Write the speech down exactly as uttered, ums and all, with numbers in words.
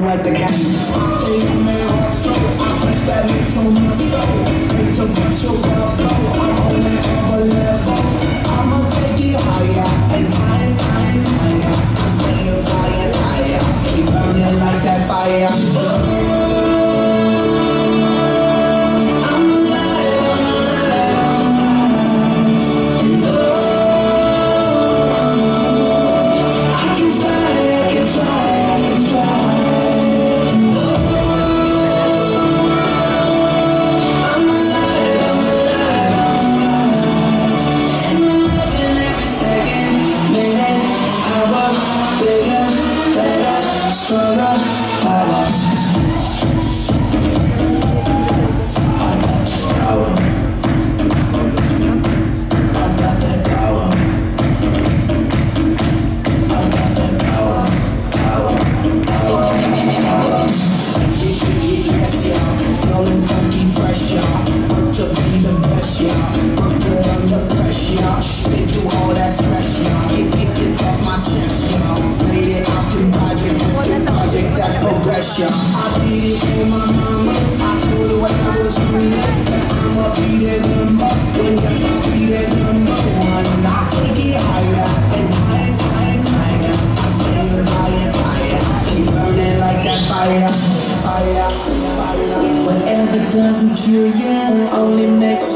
at the game. I say I'm an hustle, I flex that bitch on my soul. Hate to brush your elbow, I'm on another level. I'ma take it higher, and higher, higher, higher. I stay up higher, higher, keep burning like that fire. I did it for my mama, I told her when I was young that I'ma be that number one, yeah, I'll be that number one. I take it higher and higher, higher, higher. I stay higher, higher, keep burning like that fire, fire, fire. Whatever doesn't kill you only makes